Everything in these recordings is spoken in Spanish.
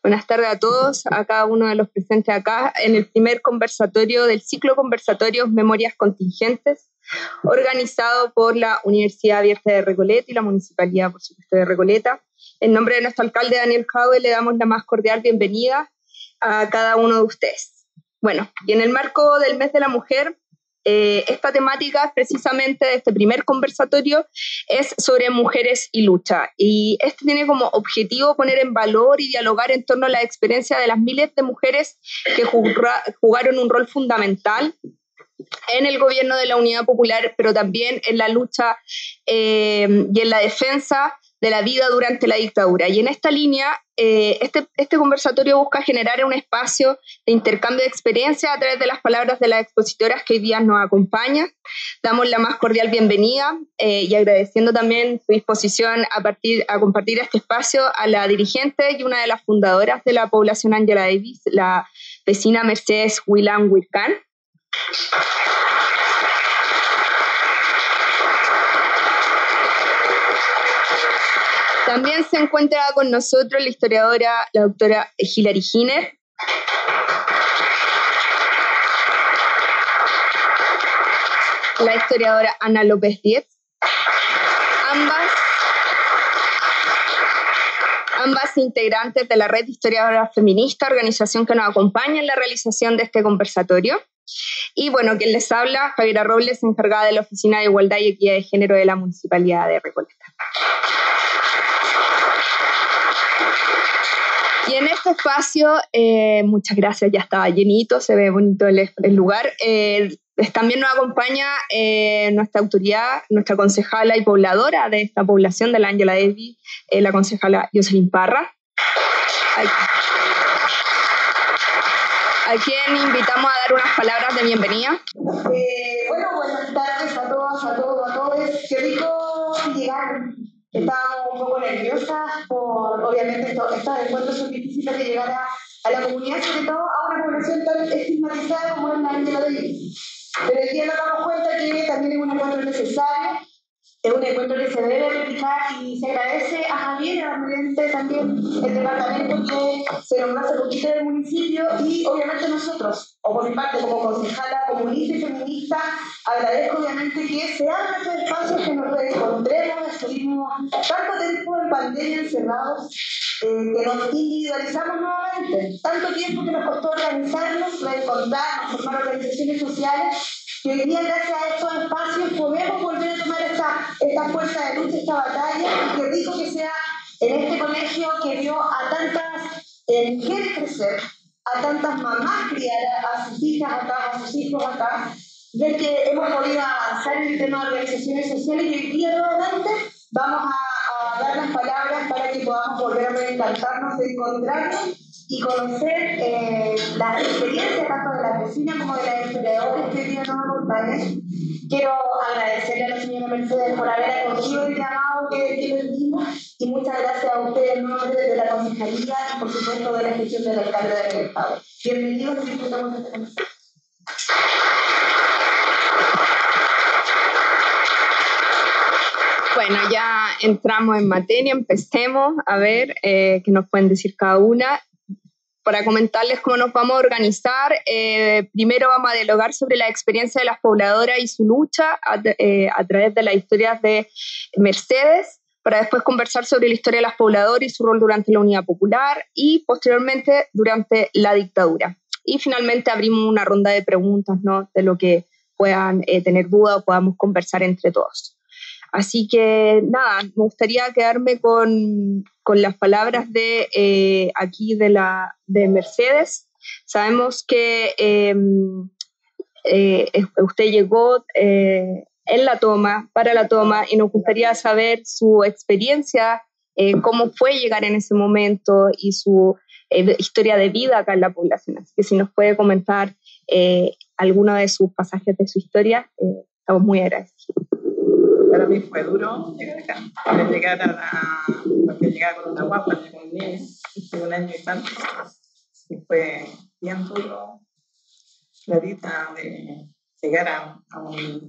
Buenas tardes a todos, a cada uno de los presentes acá en el primer conversatorio del ciclo Conversatorios Memorias Contingentes, organizado por la Universidad Abierta de Recoleta y la Municipalidad, por supuesto, de Recoleta. En nombre de nuestro alcalde Daniel Jaue le damos la más cordial bienvenida a cada uno de ustedes. Bueno, y en el marco del Mes de la Mujer, esta temática precisamente de este primer conversatorio es sobre mujeres y lucha, y este tiene como objetivo poner en valor y dialogar en torno a la experiencia de las miles de mujeres que jugaron un rol fundamental en el gobierno de la Unidad Popular, pero también en la lucha y en la defensa de la vida durante la dictadura. Y en esta línea, este conversatorio busca generar un espacio de intercambio de experiencias a través de las palabras de las expositoras que hoy día nos acompañan. Damos la más cordial bienvenida y agradeciendo también su disposición a compartir este espacio a la dirigente y una de las fundadoras de la población Angela Davis, la vecina Mercedes Willan Wirkan. También se encuentra con nosotros la historiadora, la doctora Hilary Giner. La historiadora Ana López Diez. Ambas integrantes de la Red de Historiadoras Feministas, organización que nos acompaña en la realización de este conversatorio. Y bueno, quien les habla, Javiera Robles, encargada de la Oficina de Igualdad y Equidad de Género de la Municipalidad de Recoleta. Y en este espacio, muchas gracias, ya estaba llenito, se ve bonito el lugar. También nos acompaña nuestra autoridad, nuestra concejala y pobladora de esta población de la Angela Davis, la concejala Jocelyn Parra, a quien invitamos a dar unas palabras de bienvenida. Bueno, buenas tardes a todas, a todos. Qué rico llegar. Estábamos un poco nerviosas por, obviamente, estos encuentros son difíciles de llegar a la comunidad, sobre todo a una población tan estigmatizada como es la Angela Davis. Pero el día nos damos cuenta que también es un encuentro necesario, es un encuentro que se debe replicar y se agradece a Javier, a también el departamento que se nombró hace poquito del municipio y obviamente nosotros, o por mi parte como concejala comunista y feminista, agradezco obviamente que se abran estos espacios, que nos reencontremos, estuvimos tanto tiempo en pandemia encerrados, que nos individualizamos nuevamente, tanto tiempo que nos costó organizarnos, reencontrarnos, formar organizaciones sociales, y hoy día gracias a estos espacios podemos volver a tomar esta fuerza de lucha, esta batalla, y qué rico que sea en este colegio que vio a tantas mujeres crecer, a tantas mamás criar a sus hijas acá, a sus hijos acá, ver que hemos podido avanzar en el tema de organizaciones sociales y hoy día nuevamente vamos a dar las palabras para que podamos volver a reencantarnos, encontrarnos y conocer las experiencias tanto de las vecinas como de las historiadoras que hoy día nos acompañan. Quiero agradecerle a la señora Mercedes por haber acogido el llamado que le dimos y muchas gracias a ustedes en nombre de la concejalía y por supuesto de la gestión del alcalde del Estado. Bienvenidos y disfrutamos de esta conversación. Bueno, ya entramos en materia, empecemos a ver qué nos pueden decir cada una. Para comentarles cómo nos vamos a organizar, primero vamos a dialogar sobre la experiencia de las pobladoras y su lucha a través de las historias de Mercedes, para después conversar sobre la historia de las pobladoras y su rol durante la Unidad Popular y posteriormente durante la dictadura. Y finalmente abrimos una ronda de preguntas, ¿no?, de lo que puedan tener dudas o podamos conversar entre todos. Así que nada, me gustaría quedarme con las palabras de aquí de Mercedes. Sabemos que usted llegó en la toma, para la toma, y nos gustaría saber su experiencia, cómo fue llegar en ese momento y su historia de vida acá en la población. Así que si nos puede comentar alguno de sus pasajes de su historia, estamos muy agradecidos. Para mí fue duro llegar acá, porque llegaba con una guapa, con un niño, un año y tanto, y fue bien duro la vida de llegar a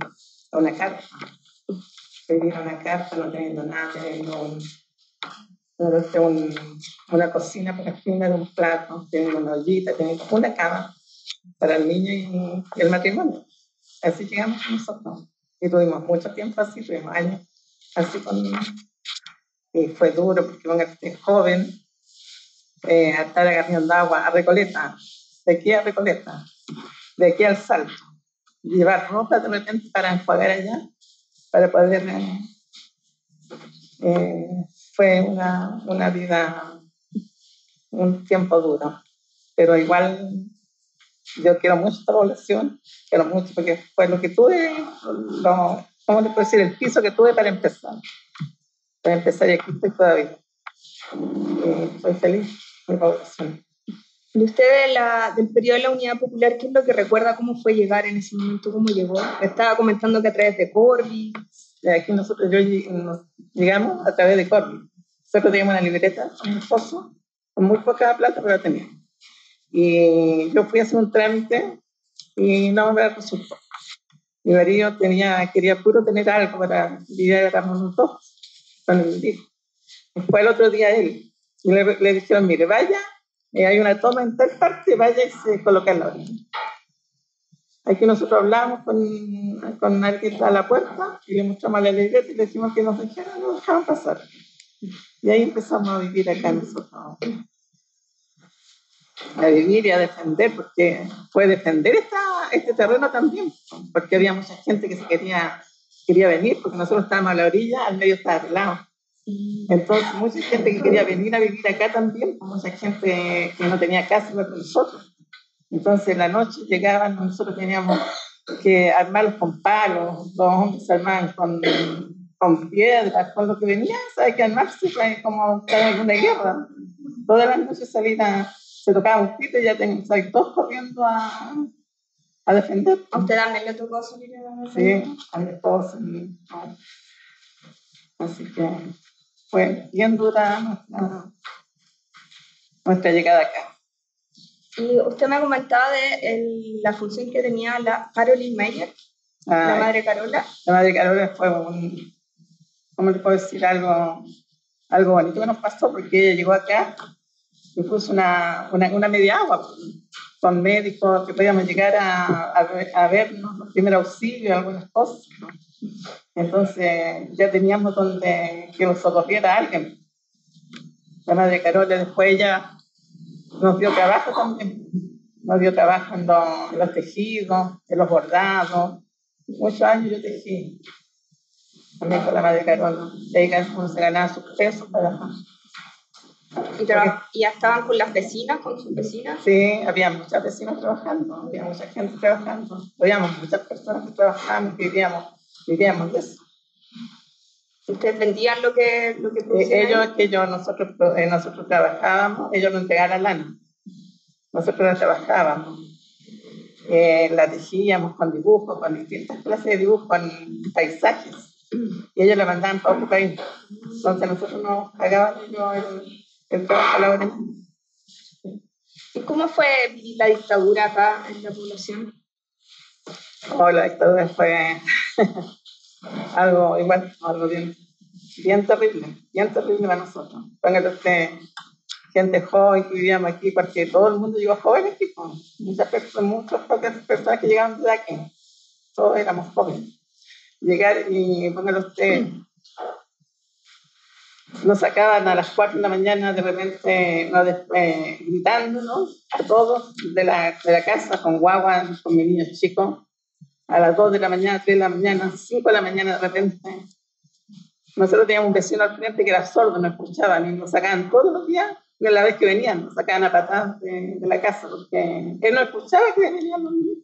una carpa, vivir a una carpa no teniendo nada, teniendo una cocina para cocinar, un plato, tenía una ollita, tenía una cama para el niño y el matrimonio. Así llegamos nosotros. Y tuvimos mucho tiempo así, tuvimos años así y fue duro porque iban a ser joven, a estar agarrando agua a Recoleta, de aquí a Recoleta, de aquí al Salto, llevar ropa de repente para enjuagar allá, para poder... fue una vida, un tiempo duro, pero igual yo quiero mucho esta población, quiero mucho porque fue lo que tuve, ¿cómo le puedo decir? El piso que tuve para empezar y aquí estoy todavía. Soy feliz con mi población. ¿Y usted del periodo de la Unidad Popular, qué es lo que recuerda cómo fue llegar en ese momento? ¿Cómo llegó? Estaba comentando que a través de Corby. Aquí nosotros llegamos a través de Corby. Nosotros teníamos una libreta, un esposo, con muy poca plata, pero la teníamos. Y yo fui a hacer un trámite y no me resultó. Mi marido quería puro tener algo para vivir a los dos, con el hijo. Después el otro día él, y le dijeron, mire, vaya, hay una toma en tal parte, vaya y se coloca en la orilla. Aquí nosotros hablamos con alguien a la puerta y le mostramos la libreta y le dijimos que nos dejaban pasar. Y ahí empezamos a vivir acá nosotros. A vivir y a defender, porque fue defender este terreno también, porque había mucha gente que quería venir, porque nosotros estábamos a la orilla, al medio estaba arreglado. Entonces, mucha gente que quería venir a vivir acá también, mucha gente que no tenía casa igual que nosotros. Entonces, en la noche llegaban, nosotros teníamos que armarlos con palos, los hombres se armaban con piedras, con lo que venía, hay que armarse como estar en una guerra. Todas las noches se tocaba un pito y ya teníamos todos corriendo a defender. ¿A usted también le tocó salir a defender? Sí, a mi esposa. Así que fue bien dura nuestra llegada acá. Y usted me comentaba de la función que tenía la Caroline Meyer, la madre Carola. La madre Carola fue ¿cómo le puedo decir? Algo bonito que nos pasó, porque ella llegó acá y puso una media agua con médicos que podíamos llegar a vernos, los primeros auxilios, algunas cosas. Entonces ya teníamos donde que nos socorriera alguien. La madre Carola, después ella nos dio trabajo también, nos dio trabajo en los tejidos, en los bordados. Muchos años yo tejí también con la madre Carola. Ella se ganaba sus pesos para... ¿Y ya estaban con las vecinas, con sus vecinas? Sí, había muchas vecinas trabajando, había mucha gente trabajando, habíamos muchas personas que trabajaban, que vivíamos de eso. ¿Ustedes vendían lo que producían? Nosotros trabajábamos, ellos nos entregaban la lana. Nosotros la trabajábamos, la tejíamos con dibujos, con distintas clases de dibujos, con paisajes. Y ellos la mandaban para otro país. Entonces nosotros nos pagaban el trabajo laboral. ¿Y cómo fue vivir la dictadura acá en la población? La dictadura fue algo bien terrible para nosotros. Póngale usted, gente joven que vivíamos aquí, porque todo el mundo llegó joven aquí, muchas personas que llegaban de aquí, todos éramos jóvenes. Llegar y póngale usted, nos sacaban a las 4 de la mañana de repente gritándonos a todos de la casa con guagua, con mis niños chicos, a las 2 de la mañana, 3 de la mañana, 5 de la mañana de repente. Nosotros teníamos un vecino al frente que era sordo, no escuchaba, y nos sacaban todos los días, de la vez que venían, nos sacaban a patadas de la casa, porque él no escuchaba que venían los niños.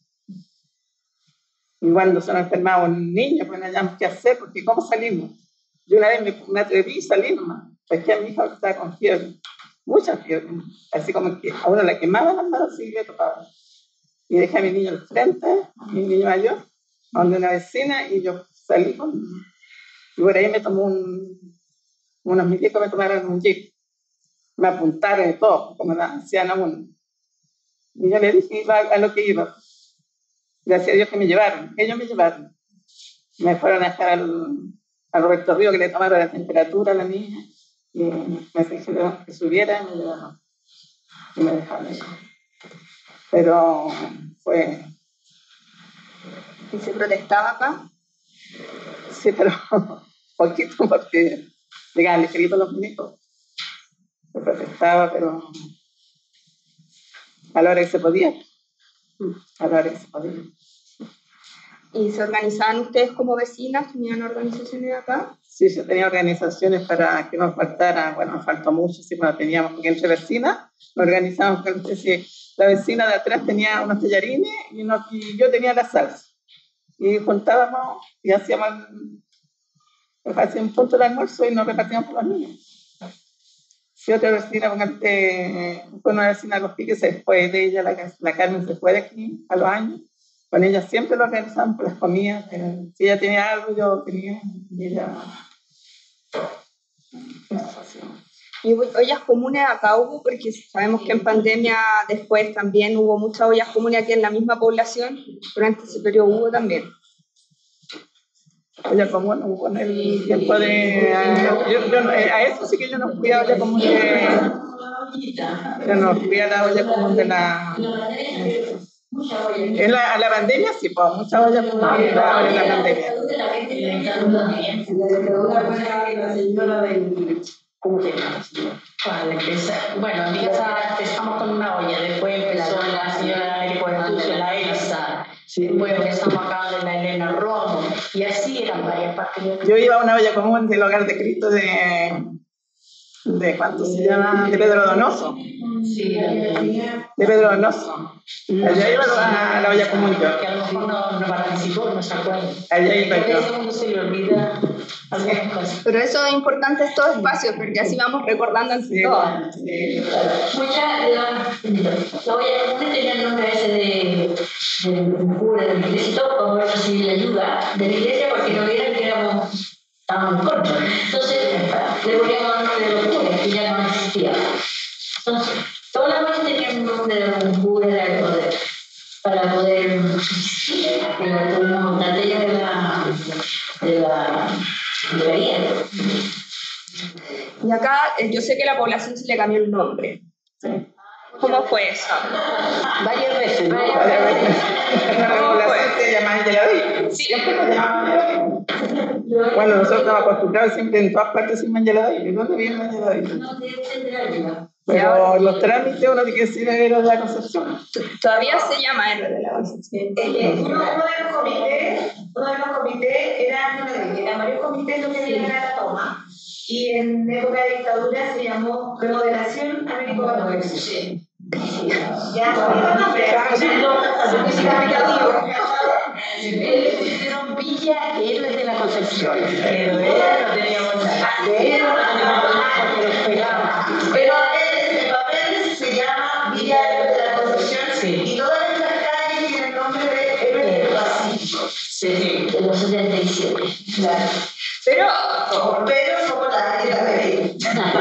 Y cuando se nos enfermaba un niño, pues no habíamos qué hacer, porque ¿cómo salimos? Yo una vez me atreví a salir nomás, porque a mi hija estaba con fiebre, mucha fiebre, así como que a uno le quemaba las manos y le tocaba. Y dejé a mi niño al frente, mi niño mayor, donde una vecina, y yo salí y por ahí me tomó unos milicos, me tomaron un jeep, me apuntaron y todo, como hacían a uno. Y yo le dije, iba a lo que iba. Gracias a Dios que me llevaron, ellos me llevaron. Me fueron a dejar al Roberto Río, que le tomaron la temperatura a la niña, y me dijeron que subiera y yo no, y me dejaron ir. Pero fue... ¿Y se protestaba acá? Sí, pero poquito, porque llegaban ligeritos los milicos. Se protestaba, pero a la hora que se podía. A la hora que se podía. ¿Y se organizaban ustedes como vecinas? ¿Tenían organizaciones acá? Sí, yo tenía organizaciones para que nos faltara, bueno, nos faltó mucho, sí, pero teníamos, porque entre vecinas nos organizábamos, la vecina de atrás tenía unos tallarines y yo tenía la salsa. Y juntábamos y hacíamos un punto de almuerzo y nos repartíamos por los niños. Si otra vecina, fue una vecina de Los Piques, se fue de ella, la Carmen se fue de aquí a los años. Con ella siempre lo organizamos por las comidas. Si ella tenía algo, yo tenía, y ella... ¿Y ollas comunes acá hubo? Porque sabemos que en pandemia después también hubo muchas ollas comunes aquí en la misma población, durante ese periodo hubo también. Olla común hubo en el tiempo de... a eso sí que yo no fui a olla común de... Yo no fui a la olla común de la... a la pandemia sí, pues muchas ollas comunes en la pandemia. ¿Cómo te llamas? Bueno, en mi casa empezamos con una olla, después empezó la señora la Elsa, después empezamos acá de la Elena Romo, y así eran varias partes. Yo iba a una olla común del Hogar de Cristo de ¿cuánto se llama? De Pedro Donoso. Sí, de Pedro Donoso. Allá iba a la olla común yo. Que a lo mejor no participó, no se acuerda. Allá iba yo. Porque a ese mundo se le olvida algunas cosas. Pero eso es importante, estos espacios, porque así vamos recordando entre todos. Sí. Muchas la olla común tenía el nombre ese de cura de la iglesia y todo, para poder recibir la ayuda de la iglesia, porque no vieran que estábamos en contra. Entonces, le poníamos el nombre de los curas, que ya no existía. Entonces, todas las ollas tenían un nombre de un cura, para poder como una talla de la guía. Y acá yo sé que a la población se le cambió el nombre. Sí. ¿Cómo fue eso? Varias veces, ¿no? Varias veces. La población se llama Yelaví. Sí. Siempre se llama Yelaví. Bueno, nosotros estamos acostumbrados siempre en todas partes sin Yelaví. ¿Y dónde viene Yelaví? Pero los trámites uno tiene que decir Héroe de la Concepción. Todavía se llama Héroe de la Concepción. Uno de los comités eran varios comités lo que venían a la toma. Y en época de dictadura se llamó Remodelación Américo-Baracoesa. Sí. Ya, no, Le pusieron Villa Héroes de la Concepción. Pero no teníamos nada. De Héroes no teníamos nada porque los pegaban. pero el papel se llama Villa Héroes de la Concepción. Sí. Y todas estas calles tienen el nombre de Héroes del Pacífico. Sí, de los 77. Claro. Pero somos la de la ley.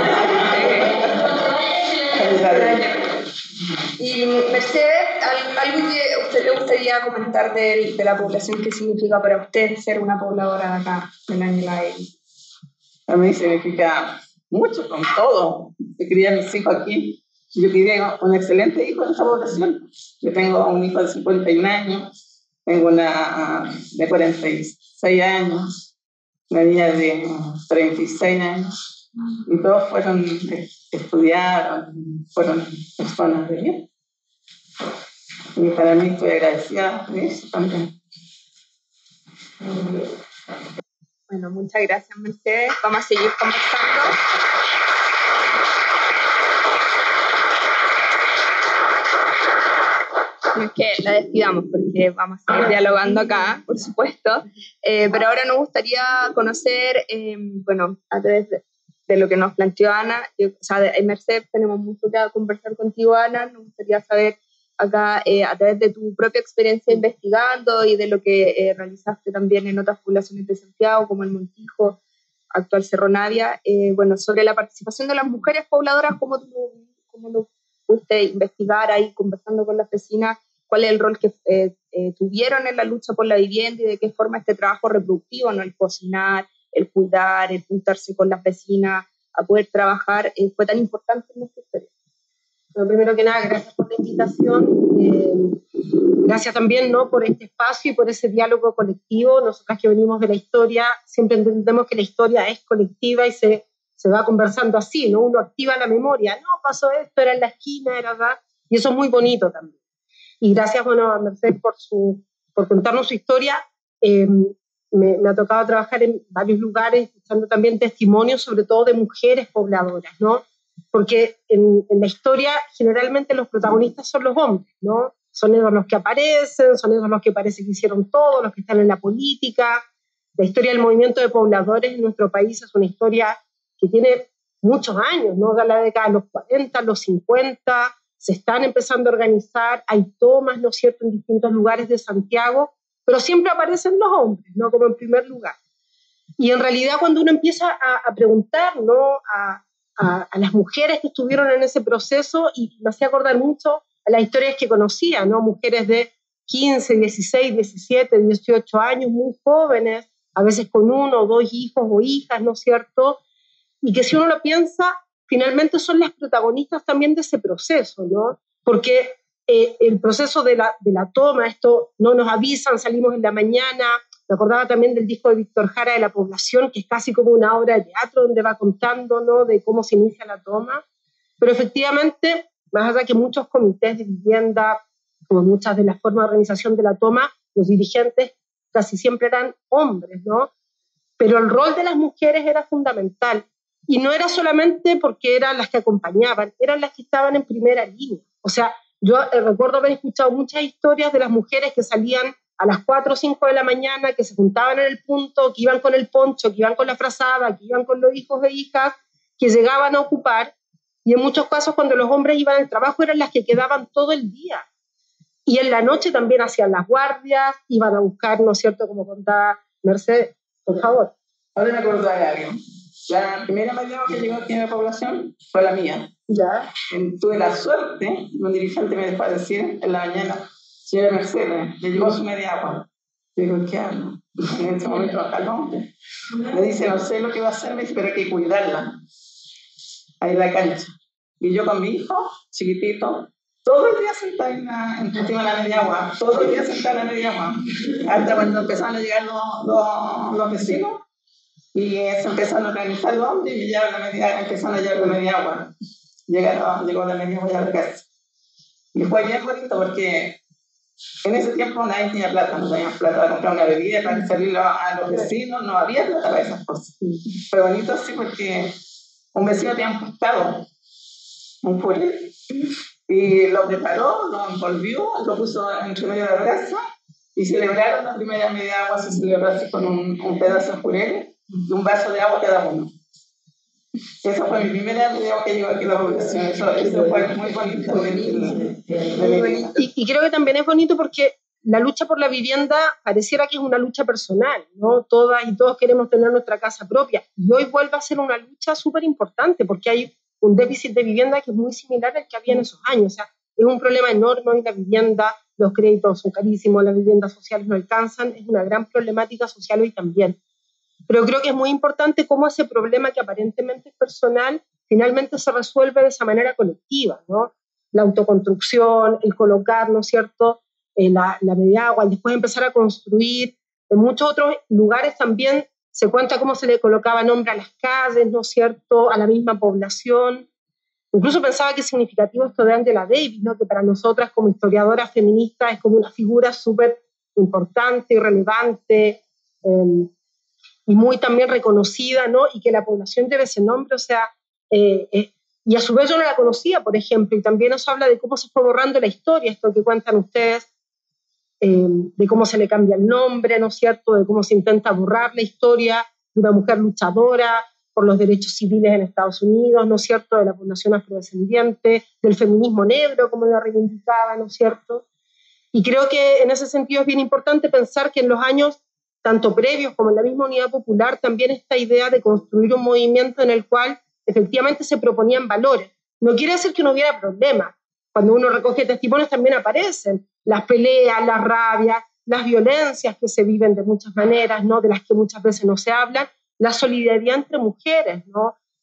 Y Mercedes, ¿algo que a usted le gustaría comentar de la población? ¿Qué significa para usted ser una pobladora de acá, de la Ñelael? A mí significa mucho, con todo. Yo crié a mis hijos aquí. Yo crié un excelente hijo en esta población. Yo tengo un hijo de 51 años, tengo una de 46 años, una niña de 36 años, y todos estudiaron, fueron personas de bien. Y para mí estoy agradecida de eso también. Bueno, muchas gracias, Mercedes. Vamos a seguir conversando. No es que la despidamos porque vamos a seguir dialogando acá, por supuesto, pero ahora nos gustaría conocer, bueno, a través de lo que nos planteó Ana, o sea, de Mercedes tenemos mucho que conversar contigo, Ana, nos gustaría saber acá, a través de tu propia experiencia investigando y de lo que realizaste también en otras poblaciones de Santiago, como el Montijo, actual Cerro Navia, bueno, sobre la participación de las mujeres pobladoras, cómo lo pudiste investigar ahí conversando con las vecinas, cuál es el rol que tuvieron en la lucha por la vivienda y de qué forma este trabajo reproductivo, ¿no? El cocinar, el cuidar, el juntarse con las vecinas a poder trabajar fue tan importante en nuestra historia. Bueno, primero que nada, gracias por la invitación. Gracias también, ¿no?, por este espacio y por ese diálogo colectivo. Nosotras que venimos de la historia, siempre entendemos que la historia es colectiva y se va conversando así, ¿no? Uno activa la memoria. No, pasó esto, era en la esquina, era acá. Y eso es muy bonito también. Y gracias, bueno, a Mercedes por contarnos su historia. Me ha tocado trabajar en varios lugares, escuchando también testimonios, sobre todo de mujeres pobladoras, ¿no? Porque en la historia generalmente los protagonistas son los hombres, ¿no? Son ellos los que aparecen, son ellos los que parece que hicieron todo, los que están en la política. La historia del movimiento de pobladores en nuestro país es una historia que tiene muchos años, ¿no? De la década de los 40, los 50, se están empezando a organizar, hay tomas, ¿no es cierto?, en distintos lugares de Santiago, pero siempre aparecen los hombres, ¿no?, como en primer lugar. Y en realidad cuando uno empieza a preguntar, ¿no?, a las mujeres que estuvieron en ese proceso, y me hacía acordar mucho a las historias que conocía, ¿no?, mujeres de 15, 16, 17, 18 años, muy jóvenes, a veces con 1 o 2 hijos o hijas, ¿no es cierto?, y que si uno lo piensa, finalmente son las protagonistas también de ese proceso, ¿no? Porque el proceso de la toma, esto no nos avisan, salimos en la mañana. Me acordaba también del disco de Víctor Jara de La Población, que es casi como una obra de teatro donde va contando, ¿no?, de cómo se inicia la toma. Pero efectivamente, más allá que muchos comités de vivienda, como muchas de las formas de organización de la toma, los dirigentes casi siempre eran hombres, ¿no? Pero el rol de las mujeres era fundamental. Y no era solamente porque eran las que acompañaban, eran las que estaban en primera línea. O sea, yo recuerdo haber escuchado muchas historias de las mujeres que salían a las 4 o 5 de la mañana, que se juntaban en el punto, que iban con el poncho, que iban con la frazada, que iban con los hijos e hijas, que llegaban a ocupar, y en muchos casos cuando los hombres iban al trabajo eran las que quedaban todo el día. Y en la noche también hacían las guardias, iban a buscar, ¿no es cierto?, como contaba Mercedes, por favor. Ahora me acuerdo de algo. La primera media que llegó aquí a la población fue la mía. Ya. Tuve la suerte, un dirigente me dejó decir en la mañana, señora Mercedes, le llegó su media agua. Yo digo, ¿qué hago? En ese momento acá el hombre. Me dice, no sé lo que va a hacer, me dice, pero hay que cuidarla. Ahí en la cancha. Y yo con mi hijo, chiquitito, todo el día sentada encima de la media agua, todo el día sentada en la media agua. Hasta cuando empezaron a llegar los vecinos, y se empezaron a organizar los hombres y empezaron a llevar la media agua. Llegó la media agua a la casa. Y fue bien bonito porque en ese tiempo nadie tenía plata, no tenía plata para comprar una bebida, para salir a los vecinos, no había plata para esas cosas. Fue bonito así porque un vecino tenía un pescado, un puré, y lo preparó, lo envolvió, lo puso entre medio de la casa y celebraron la primera media agua, se celebró así con un pedazo de puré y un vaso de agua cada uno. Esa fue mi primera media agua que llegó aquí a la población. Eso fue muy bonito. Y creo que también es bonito porque la lucha por la vivienda pareciera que es una lucha personal, ¿no? Todas y todos queremos tener nuestra casa propia. Y hoy vuelve a ser una lucha súper importante porque hay un déficit de vivienda que es muy similar al que había en esos años. O sea, es un problema enorme hoy la vivienda, los créditos son carísimos, las viviendas sociales no alcanzan, es una gran problemática social hoy también. Pero creo que es muy importante cómo ese problema que aparentemente es personal finalmente se resuelve de esa manera colectiva, ¿no? La autoconstrucción, el colocar, ¿no es cierto?, la media agua, el después empezar a construir. En muchos otros lugares también se cuenta cómo se le colocaba nombre a las calles, ¿no es cierto?, a la misma población. Incluso pensaba que es significativo esto de Angela Davis, ¿no?, que para nosotras como historiadoras feministas es como una figura súper importante y relevante, y muy también reconocida, ¿no?, y que la población lleve ese nombre, o sea, y a su vez yo no la conocía, por ejemplo, y también eso habla de cómo se fue borrando la historia, esto que cuentan ustedes, de cómo se le cambia el nombre, ¿no es cierto?, de cómo se intenta borrar la historia de una mujer luchadora por los derechos civiles en Estados Unidos, ¿no es cierto?, de la población afrodescendiente, del feminismo negro, como la reivindicaba, ¿no es cierto? Y creo que en ese sentido es bien importante pensar que en los años tanto previos como en la misma Unidad Popular, también esta idea de construir un movimiento en el cual efectivamente se proponían valores. No quiere decir que no hubiera problemas. Cuando uno recoge testimonios también aparecen las peleas, las rabias, las violencias que se viven de muchas maneras, ¿no?, de las que muchas veces no se hablan, la solidaridad entre mujeres, ¿no?,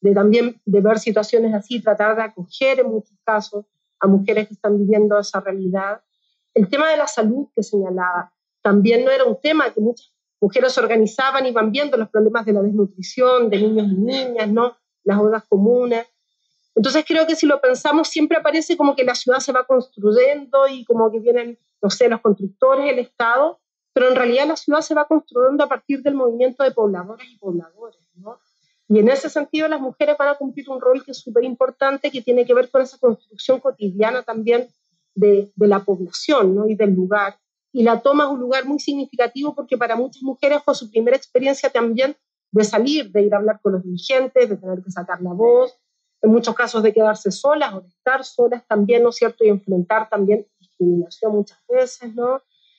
también de ver situaciones así, tratar de acoger en muchos casos a mujeres que están viviendo esa realidad. El tema de la salud que señalaba, también no era un tema que muchas mujeres se organizaban y iban viendo los problemas de la desnutrición, de niños y niñas, ¿no? Las ollas comunes. Entonces creo que si lo pensamos siempre aparece como que la ciudad se va construyendo y como que vienen, no sé, los constructores, el Estado, pero en realidad la ciudad se va construyendo a partir del movimiento de pobladoras y pobladores, ¿no? Y en ese sentido las mujeres van a cumplir un rol que es súper importante, que tiene que ver con esa construcción cotidiana también de la población, ¿no? Y del lugar. Y la toma es un lugar muy significativo porque para muchas mujeres fue su primera experiencia también de salir, de ir a hablar con los dirigentes, de tener que sacar la voz, en muchos casos de quedarse solas o de estar solas también, ¿no es cierto? Y enfrentar también discriminación muchas veces, ¿no?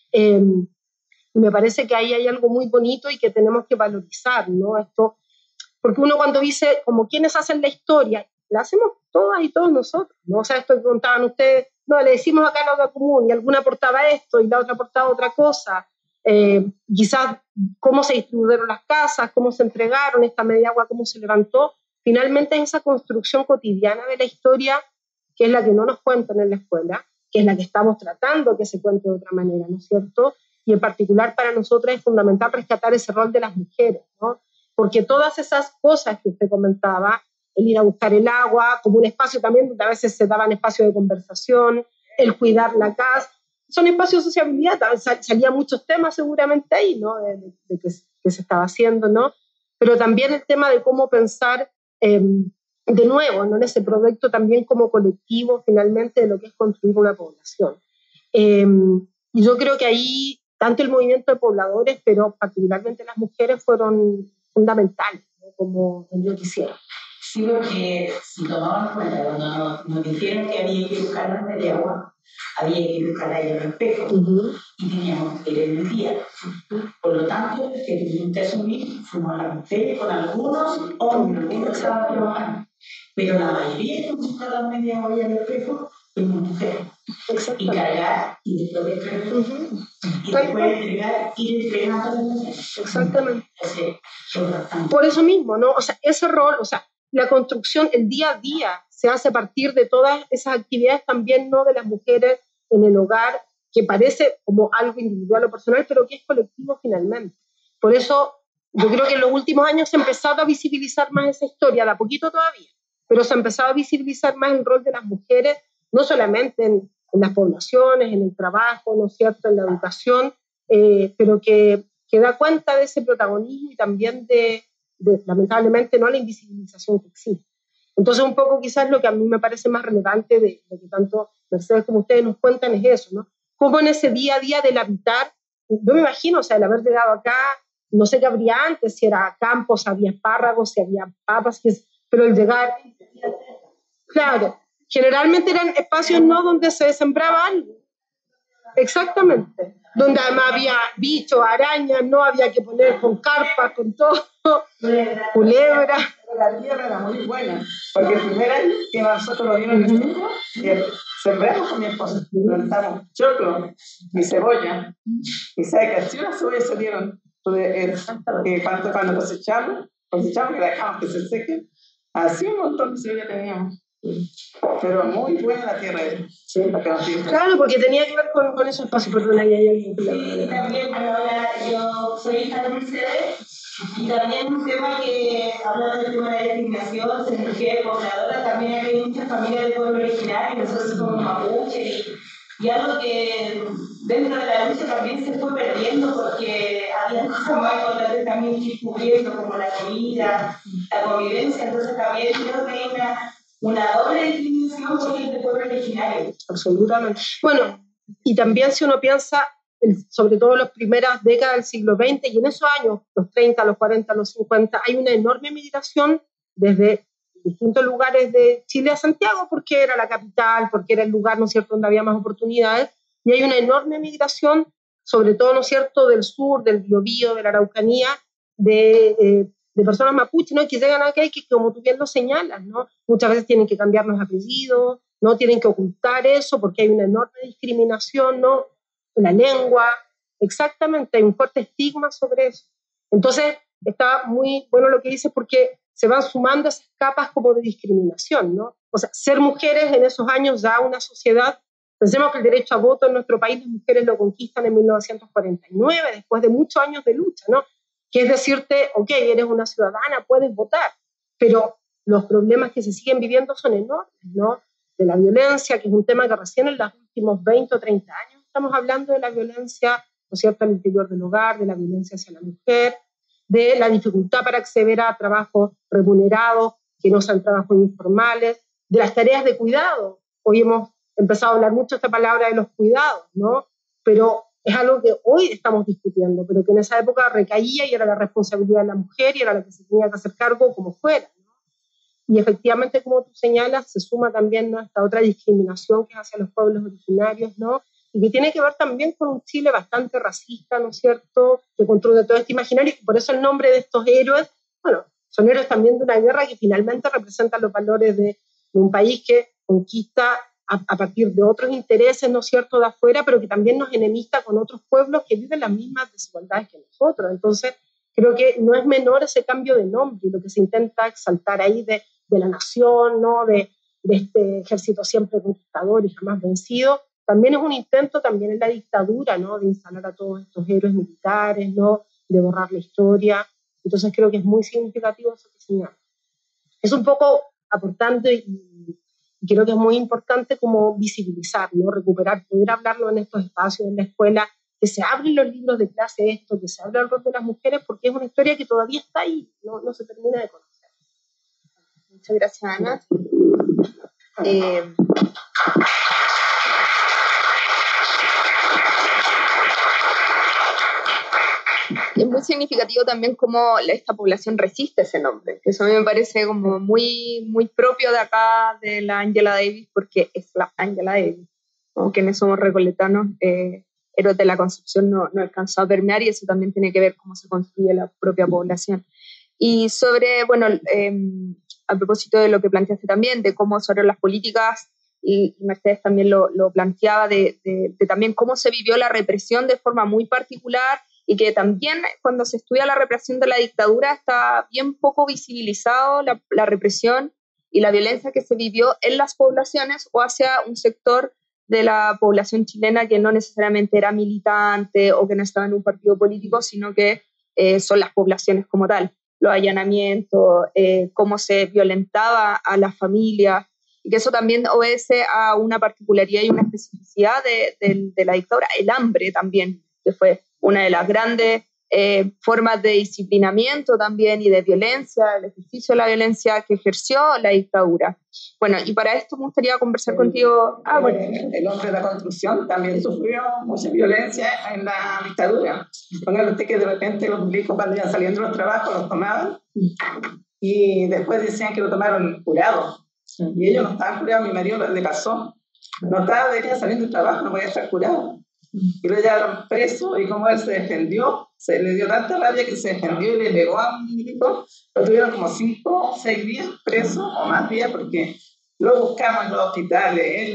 Y me parece que ahí hay algo muy bonito y que tenemos que valorizar, ¿no? Esto, porque uno cuando dice, como quienes hacen la historia, la hacemos todas y todos nosotros, ¿no? O sea, esto que contaban ustedes, no, le decimos acá en la otra común y alguna aportaba esto y la otra aportaba otra cosa. Quizás cómo se distribuyeron las casas, cómo se entregaron, esta media agua, cómo se levantó. Finalmente es esa construcción cotidiana de la historia que es la que no nos cuentan en la escuela, que es la que estamos tratando que se cuente de otra manera, ¿no es cierto? Y en particular para nosotras es fundamental rescatar ese rol de las mujeres, ¿no? Porque todas esas cosas que usted comentaba, el ir a buscar el agua, como un espacio también donde a veces se daban espacios de conversación, el cuidar la casa, son espacios de sociabilidad, salían muchos temas seguramente ahí, ¿no? De que se estaba haciendo, ¿no? Pero también el tema de cómo pensar de nuevo, ¿no? En ese proyecto también como colectivo finalmente de lo que es construir una población. Y yo creo que ahí tanto el movimiento de pobladores, pero particularmente las mujeres fueron fundamentales, ¿no? Como en lo que hicieron. Sí, porque si tomamos en cuenta cuando nos dijeron que había que buscar las de agua, había que buscar ahí el espejo y teníamos que ir en el día. Por lo tanto, el presidente asumir fuimos a la montaña con algunos hombres que estaban trabajando, pero la mayoría que buscar las media olla al espejo fuimos mujeres. Y cargar y después descargar. Y después entregar, ir entregando las mujeres. Exactamente. Por eso mismo, ¿no? O sea, ese rol, o sea, la construcción, el día a día se hace a partir de todas esas actividades también, ¿no? De las mujeres en el hogar, que parece como algo individual o personal, pero que es colectivo finalmente. Por eso yo creo que en los últimos años se ha empezado a visibilizar más esa historia, de a poquito todavía, pero se ha empezado a visibilizar más el rol de las mujeres, no solamente en las poblaciones, en el trabajo, ¿no es cierto?, en la educación, pero que da cuenta de ese protagonismo y también de lamentablemente, no la invisibilización que existe. Entonces, un poco quizás lo que a mí me parece más relevante de que tanto Mercedes como ustedes nos cuentan es eso, ¿no? Cómo en ese día a día del habitar, yo me imagino, o sea, el haber llegado acá, no sé qué habría antes, si era campos, si había espárragos, si había papas, pero el llegar, claro, generalmente eran espacios no donde se sembraba algo. Exactamente. Donde además había bichos, arañas, no había que poner con carpas, con todo, culebra. La tierra era muy buena, porque el primer año que nosotros lo vimos en el centro, sembramos con mi esposa, plantamos choclo y cebolla. Y sabe que así unas cebollas salieron, cuando cosechamos y la dejamos que se seque, así un montón de cebolla teníamos. Pero muy buena la tierra era. Sí, claro, porque tenía que ver con esos espacios, perdón, ahí hay alguien. Sí, y también, ahora yo soy hija de Mercedes, y también un tema que, hablando del tema de la discriminación, se mujer, pobladora, también hay muchas familias del pueblo original, y nosotros somos mapuche, y algo que dentro de la lucha también se fue perdiendo, porque había cosas más importantes también que ir cubriendo, como la comida, la convivencia, entonces también creo que hay una doble discriminación por el pueblo originario. Absolutamente. Bueno, y también si uno piensa, sobre todo en las primeras décadas del siglo XX, y en esos años, los 30, los 40, los 50, hay una enorme migración desde distintos lugares de Chile a Santiago, porque era la capital, porque era el lugar, ¿no es cierto?, donde había más oportunidades, y hay una enorme migración, sobre todo, ¿no es cierto?, del sur, del Biobío, de la Araucanía, de personas mapuches, ¿no?, que llegan acá y que, como tú bien lo señalas, ¿no?, muchas veces tienen que cambiar los apellidos, no tienen que ocultar eso porque hay una enorme discriminación, ¿no?, la lengua, exactamente, hay un fuerte estigma sobre eso. Entonces, está muy bueno lo que dices porque se van sumando esas capas como de discriminación, ¿no? O sea, ser mujeres en esos años ya una sociedad, pensemos que el derecho a voto en nuestro país las mujeres lo conquistan en 1949, después de muchos años de lucha, ¿no? Que es decirte, ok, eres una ciudadana, puedes votar, pero los problemas que se siguen viviendo son enormes, ¿no? De la violencia, que es un tema que recién en los últimos 20 o 30 años estamos hablando de la violencia, ¿no es cierto?, al interior del hogar, de la violencia hacia la mujer, de la dificultad para acceder a trabajos remunerados, que no sean trabajos informales, de las tareas de cuidado. Hoy hemos empezado a hablar mucho esta palabra de los cuidados, ¿no? Pero es algo que hoy estamos discutiendo, pero que en esa época recaía y era la responsabilidad de la mujer y era la que se tenía que hacer cargo como fuera, ¿no? Y efectivamente, como tú señalas, se suma también, ¿no?, esta otra discriminación que es hacia los pueblos originarios, ¿no? Y que tiene que ver también con un Chile bastante racista, ¿no es cierto?, que construye todo este imaginario, y por eso el nombre de estos héroes, bueno, son héroes también de una guerra que finalmente representan los valores de un país que conquista a partir de otros intereses, ¿no es cierto?, de afuera, pero que también nos enemista con otros pueblos que viven las mismas desigualdades que nosotros. Entonces, creo que no es menor ese cambio de nombre y lo que se intenta exaltar ahí de la nación, ¿no?, de este ejército siempre conquistador y jamás vencido. También es un intento, también en la dictadura, ¿no?, de instalar a todos estos héroes militares, ¿no?, de borrar la historia. Entonces creo que es muy significativo eso que señala. Es un poco aportando y creo que es muy importante como visibilizar, ¿no?, recuperar, poder hablarlo en estos espacios, en la escuela, que se abren los libros de clase esto, que se habla el rol de las mujeres, porque es una historia que todavía está ahí, no se termina de conocer. Muchas gracias, Ana. Es muy significativo también cómo esta población resiste ese nombre. Eso a mí me parece como muy, muy propio de acá, de la Angela Davis, porque es la Angela Davis. Como quienes somos recoletanos, héroes de la Concepción no alcanzó a permear, y eso también tiene que ver cómo se construye la propia población. Y sobre, bueno, a propósito de lo que planteaste también, de cómo sobre las políticas, y Mercedes también lo planteaba, de también cómo se vivió la represión de forma muy particular, y que también cuando se estudia la represión de la dictadura está bien poco visibilizado la represión y la violencia que se vivió en las poblaciones o hacia un sector de la población chilena que no necesariamente era militante o que no estaba en un partido político, sino que son las poblaciones como tal, los allanamientos, cómo se violentaba a las familias, y que eso también obedece a una particularidad y una especificidad de la dictadura, el hambre también, que fue una de las grandes formas de disciplinamiento también y de violencia, el ejercicio de la violencia que ejerció la dictadura. Bueno, y para esto me gustaría conversar contigo. Bueno. El hombre de la construcción también sufrió mucha violencia en la dictadura. Póngale usted que de repente los milicos, cuando iban saliendo los trabajos, los tomaban y después decían que lo tomaron curado. Y ellos no estaban curados. Mi marido le pasó. No estaba de día saliendo del trabajo, no podía estar curado. Y lo llevaron preso, y como él se defendió, se le dio tanta rabia que se defendió y le pegó a un milico. Lo tuvieron como 5 o 6 días preso, o más días, porque lo buscamos en los hospitales,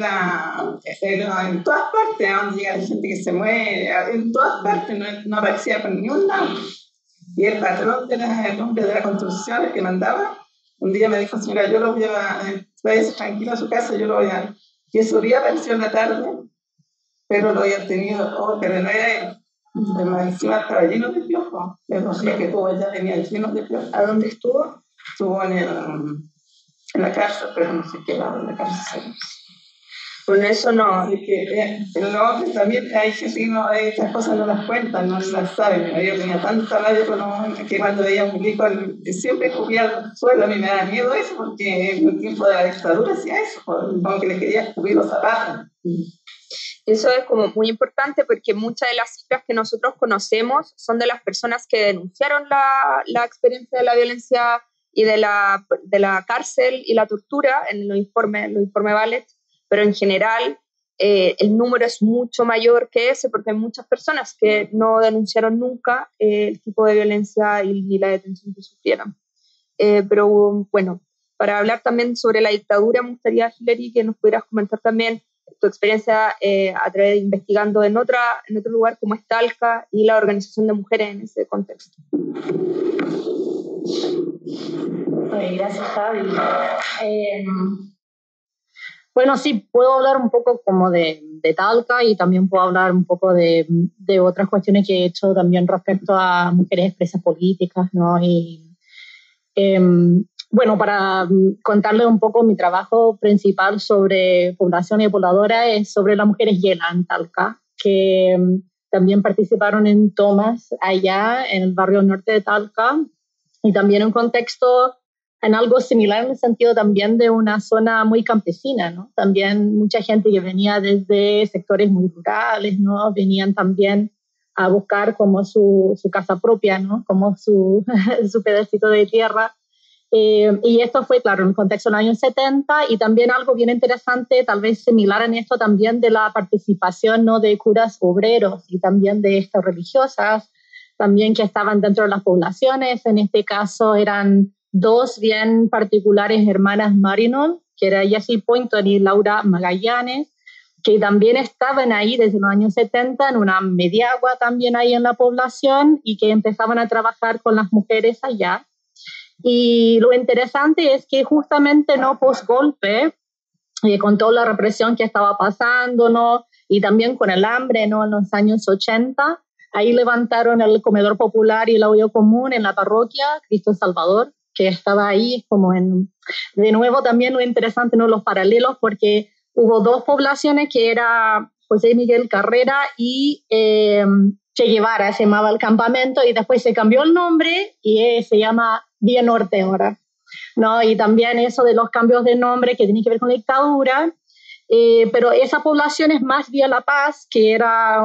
en todas partes, a donde llega la gente que se muere, en todas partes, no aparecía por ningún lado. Y el patrón del hombre de la construcción, el que mandaba, un día me dijo: señora, yo lo voy a, váyase tranquilo a su casa, yo lo voy a... Y ese día apareció en la tarde, pero lo habían tenido, pero no era él. Encima estaba lleno de piojos. Los días que tuvo ya venía lleno de piojos. ¿A dónde estuvo? Estuvo en la cárcel, pero no sé qué lado de la cárcel. Bueno, eso no. Así que no, también hay gente que estas cosas no las cuentan, no las saben. Yo tenía tanta rabia que cuando veía un milico siempre escupía al suelo. A mí me da miedo eso, porque en el tiempo de la dictadura hacía eso, como que le quería escupir los zapatos. Eso es como muy importante, porque muchas de las cifras que nosotros conocemos son de las personas que denunciaron la experiencia de la violencia y de la cárcel y la tortura en los informes Vallet, pero en general el número es mucho mayor que ese, porque hay muchas personas que no denunciaron nunca el tipo de violencia ni la detención que sufrieron. Pero bueno, para hablar también sobre la dictadura, me gustaría, Hilary, que nos pudieras comentar también tu experiencia a través de investigando en otro lugar como es Talca y la organización de mujeres en ese contexto. Gracias, Javi. Bueno, sí, puedo hablar un poco como de Talca y también puedo hablar un poco de otras cuestiones que he hecho también respecto a mujeres expresas políticas, ¿no? Y bueno, para contarles un poco mi trabajo principal sobre población y pobladora es sobre las mujeres Yela en Talca, que también participaron en tomas allá en el barrio norte de Talca y también en un contexto en algo similar en el sentido también de una zona muy campesina, ¿no? También mucha gente que venía desde sectores muy rurales, ¿no? Venían también a buscar como su casa propia, ¿no? Como su pedacito de tierra. Y esto fue, claro, en el contexto de los años 70 y también algo bien interesante, tal vez similar en esto también de la participación, ¿no? De curas obreros y también de estas religiosas, también que estaban dentro de las poblaciones. En este caso eran dos bien particulares hermanas Marinol, que era Jessie Poynton y Laura Magallanes, que también estaban ahí desde los años 70 en una mediagua también ahí en la población y que empezaban a trabajar con las mujeres allá. Y lo interesante es que justamente no post-golpe, con toda la represión que estaba pasando, ¿no? Y también con el hambre, ¿no? En los años 80, ahí levantaron el comedor popular y el olla común en la parroquia Cristo Salvador, que estaba ahí como de nuevo también lo interesante, ¿no? Los paralelos, porque hubo dos poblaciones que era José Miguel Carrera y Che Guevara, se llamaba el campamento, y después se cambió el nombre y se llama Vía Norte ahora, ¿no? Y también eso de los cambios de nombre que tienen que ver con la dictadura, pero esa población es más Vía La Paz, que era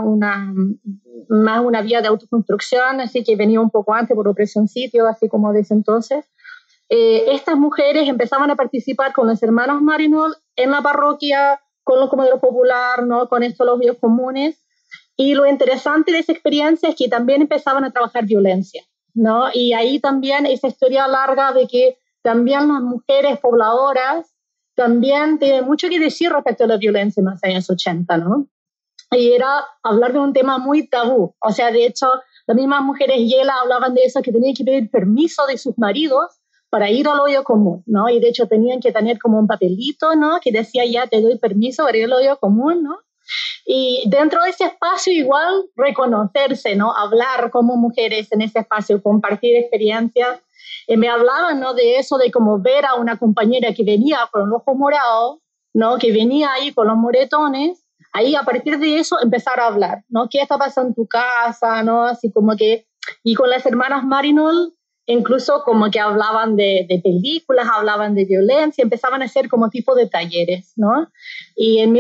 más una vía de autoconstrucción, así que venía un poco antes por opresión sitio, así como desde entonces. Estas mujeres empezaban a participar con las hermanas Marinol en la parroquia, con los comedores popular, ¿no? Con esto los vías comunes. Y lo interesante de esa experiencia es que también empezaban a trabajar violencia, ¿no? Y ahí también esa historia larga de que también las mujeres pobladoras también tienen mucho que decir respecto a la violencia en los años 80, ¿no? Y era hablar de un tema muy tabú. O sea, de hecho, las mismas mujeres Yela hablaban de eso, que tenían que pedir permiso de sus maridos para ir al hoyo común, ¿no? Y de hecho tenían que tener como un papelito, ¿no? Que decía, ya te doy permiso para ir al hoyo común, ¿no? Y dentro de ese espacio igual reconocerse, ¿no? Hablar como mujeres en ese espacio, compartir experiencias. Me hablaban, ¿no? De eso, de como ver a una compañera que venía con los ojos morados, ¿no? Que venía ahí con los moretones. Ahí a partir de eso empezar a hablar, ¿no? ¿Qué está pasando en tu casa? ¿No? Así como que, y con las hermanas Marinol, incluso como que hablaban de películas, hablaban de violencia, empezaban a hacer como tipo de talleres, ¿no? Y en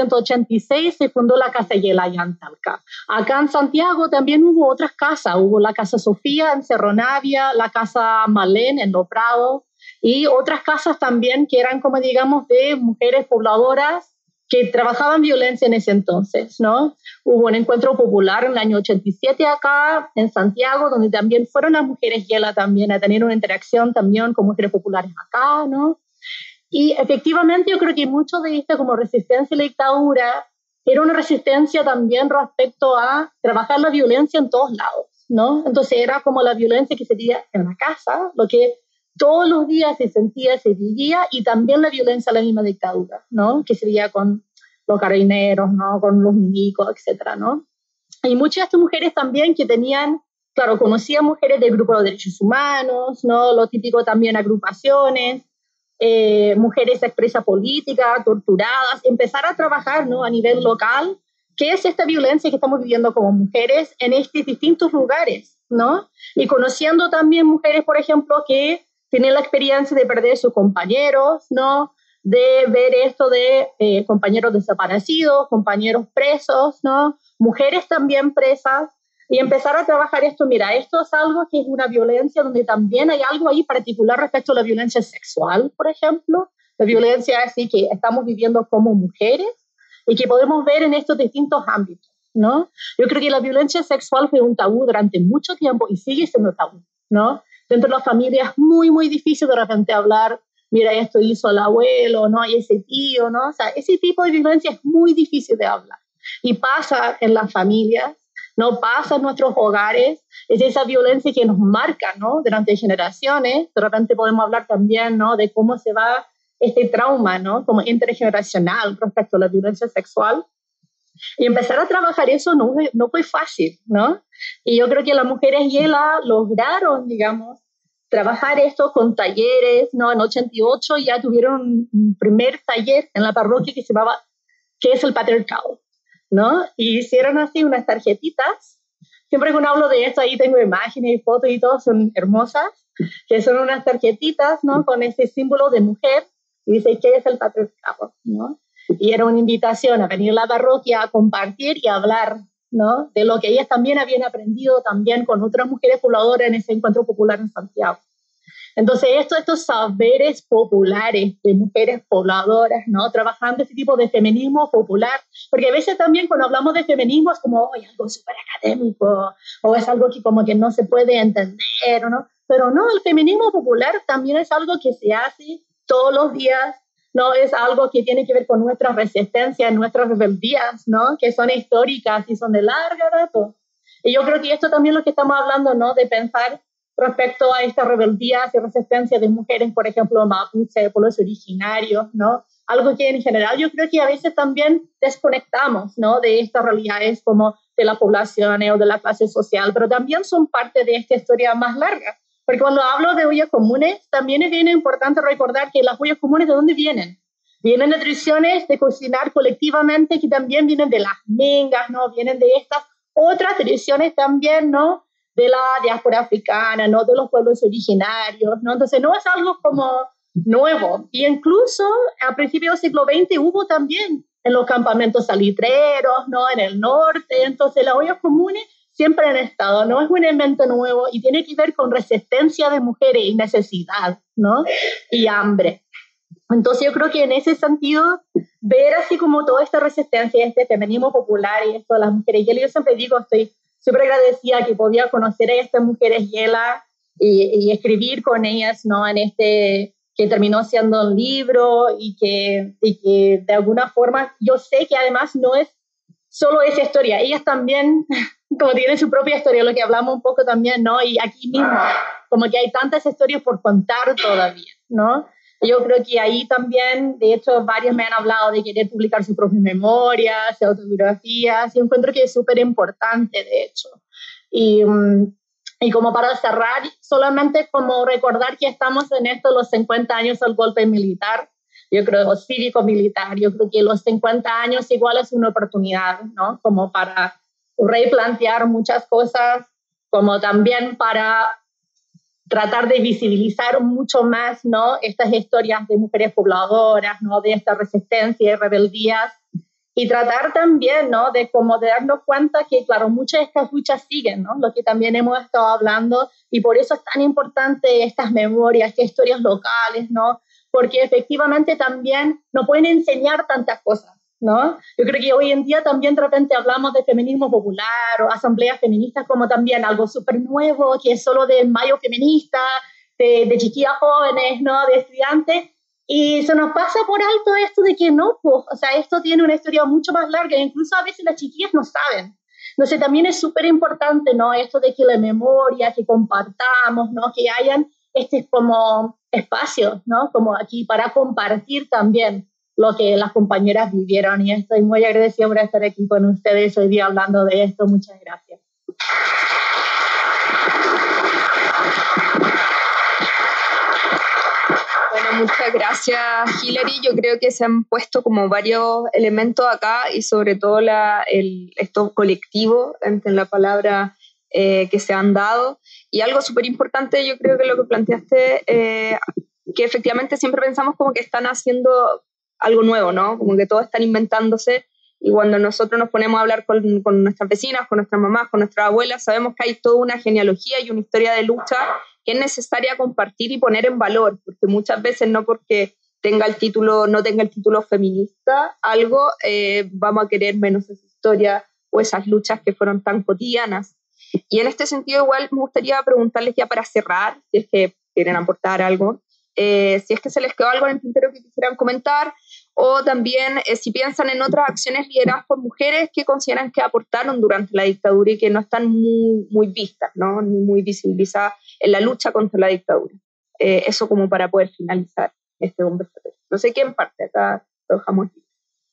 1986 se fundó la Casa Yela allá en Talca. Acá en Santiago también hubo otras casas, hubo la Casa Sofía en Cerro Navia, la Casa Malén en Lo Prado, y otras casas también que eran como digamos de mujeres pobladoras que trabajaban violencia en ese entonces, ¿no? Hubo un encuentro popular en el año 87 acá en Santiago, donde también fueron las mujeres Yela también a tener una interacción también con mujeres populares acá, ¿no? Y efectivamente yo creo que mucho de esto como resistencia a la dictadura era una resistencia también respecto a trabajar la violencia en todos lados, ¿no? Entonces era como la violencia que se vivía en la casa, lo que todos los días se sentía, se vivía, y también la violencia a la misma dictadura, ¿no? Que se veía con los carabineros, ¿no? Con los milicos, etcétera, ¿no? Y muchas de estas mujeres también que tenían, claro, conocían mujeres del grupo de derechos humanos, ¿no? Lo típico también agrupaciones, mujeres expresas políticas, torturadas, empezar a trabajar, ¿no? A nivel local, ¿qué es esta violencia que estamos viviendo como mujeres en estos distintos lugares, ¿no? Y conociendo también mujeres, por ejemplo, que tienen la experiencia de perder sus compañeros, ¿no? De ver esto de compañeros desaparecidos, compañeros presos, ¿no? Mujeres también presas, y empezar a trabajar esto. Mira, esto es algo que es una violencia donde también hay algo ahí particular respecto a la violencia sexual, por ejemplo, la violencia así que estamos viviendo como mujeres y que podemos ver en estos distintos ámbitos, ¿no? Yo creo que la violencia sexual fue un tabú durante mucho tiempo y sigue siendo tabú, ¿no? Dentro de las familias es muy, muy difícil de repente hablar, mira, esto hizo el abuelo, ¿no? Y ese tío, ¿no? O sea, ese tipo de violencia es muy difícil de hablar. Y pasa en las familias, no pasa en nuestros hogares, es esa violencia que nos marca, ¿no? Durante generaciones. De repente podemos hablar también, ¿no? De cómo se va este trauma, ¿no? Como intergeneracional respecto a la violencia sexual. Y empezar a trabajar eso no fue fácil, ¿no? Y yo creo que las mujeres Yela lograron, digamos, trabajar esto con talleres, ¿no? En 88 ya tuvieron un primer taller en la parroquia que se llamaba ¿Qué es el patriarcado?, ¿no? Y hicieron así unas tarjetitas. Siempre que uno hablo de esto, ahí tengo imágenes y fotos y todo, son hermosas, que son unas tarjetitas, ¿no? Con ese símbolo de mujer, y dice, ¿qué es el patriarcado?, ¿no? Y era una invitación a venir a la parroquia a compartir y a hablar, ¿no? De lo que ellas también habían aprendido también con otras mujeres pobladoras en ese encuentro popular en Santiago. Entonces, estos saberes populares de mujeres pobladoras, ¿no? Trabajando ese tipo de feminismo popular, porque a veces también cuando hablamos de feminismo es como, oh, es algo súper académico, o es algo que como que no se puede entender, ¿no? Pero no, el feminismo popular también es algo que se hace todos los días, ¿no? Es algo que tiene que ver con nuestras resistencias, nuestras rebeldías, ¿no? Que son históricas y son de larga data. Y yo creo que esto también es lo que estamos hablando, ¿no? De pensar respecto a estas rebeldías y resistencias de mujeres, por ejemplo, mapuche, pueblos originarios, ¿no? Algo que en general yo creo que a veces también desconectamos, ¿no? De estas realidades como de la población o de la clase social, pero también son parte de esta historia más larga. Porque cuando hablo de ollas comunes, también es bien importante recordar que las ollas comunes, ¿de dónde vienen? Vienen de tradiciones de cocinar colectivamente que también vienen de las mengas, ¿no? Vienen de estas otras tradiciones también, ¿no? De la diáspora africana, ¿no? De los pueblos originarios, ¿no? Entonces no es algo como nuevo. Y incluso a principios del siglo XX hubo también en los campamentos salitreros, ¿no? En el norte. Entonces las ollas comunes siempre han estado, no es un invento nuevo y tiene que ver con resistencia de mujeres y necesidad, ¿no? Y hambre. Entonces yo creo que en ese sentido, ver así como toda esta resistencia, este feminismo popular y esto de las mujeres, yo siempre digo, estoy súper agradecida que podía conocer a estas mujeres Yela y escribir con ellas, ¿no? En este, que terminó siendo un libro y que de alguna forma, yo sé que además no es solo esa historia, ellas también, como tienen su propia historia, lo que hablamos un poco también, ¿no? Y aquí mismo, como que hay tantas historias por contar todavía, ¿no? Yo creo que ahí también, de hecho, varios me han hablado de querer publicar sus propias memorias, autobiografías, y encuentro que es súper importante, de hecho. Y como para cerrar, solamente como recordar que estamos en esto, los 50 años del golpe militar, yo creo, cívico-militar, yo creo que los 50 años igual es una oportunidad, ¿no? Como para replantear muchas cosas, como también para tratar de visibilizar mucho más, ¿no? Estas historias de mujeres pobladoras, ¿no? De esta resistencia y rebeldías, y tratar también, ¿no? De como de darnos cuenta que, claro, muchas de estas luchas siguen, ¿no? Lo que también hemos estado hablando, y por eso es tan importante estas memorias, estas historias locales, ¿no? Porque efectivamente también nos pueden enseñar tantas cosas, ¿no? Yo creo que hoy en día también de repente hablamos de feminismo popular o asambleas feministas como también algo súper nuevo, que es solo de mayo feminista, de chiquillas jóvenes, ¿no? De estudiantes, y se nos pasa por alto esto de que no, pues, o sea, esto tiene una historia mucho más larga, incluso a veces las chiquillas no saben. Entonces también es súper importante, ¿no? Esto de que la memoria, que compartamos, ¿no? Que hayan como espacios, ¿no? Como aquí para compartir también lo que las compañeras vivieron, y estoy muy agradecida por estar aquí con ustedes hoy día hablando de esto. Muchas gracias. Bueno, muchas gracias, Hilary. Yo creo que se han puesto como varios elementos acá y sobre todo esto colectivo, en la palabra que se han dado. Y algo súper importante, yo creo que lo que planteaste, que efectivamente siempre pensamos como que están haciendo algo nuevo, ¿no? Como que todos están inventándose, y cuando nosotros nos ponemos a hablar con nuestras vecinas, con nuestras mamás, con nuestras abuelas, sabemos que hay toda una genealogía y una historia de lucha que es necesaria compartir y poner en valor, porque muchas veces no porque no tenga el título feminista algo, vamos a querer menos esa historia o esas luchas que fueron tan cotidianas. Y en este sentido igual me gustaría preguntarles ya para cerrar, si es que quieren aportar algo, si es que se les quedó algo en el tintero que quisieran comentar, o también si piensan en otras acciones lideradas por mujeres que consideran que aportaron durante la dictadura y que no están muy vistas, ¿no? Ni muy visibilizadas en la lucha contra la dictadura. Eso como para poder finalizar este conversatorio. No sé quién parte, acá lo dejamos aquí.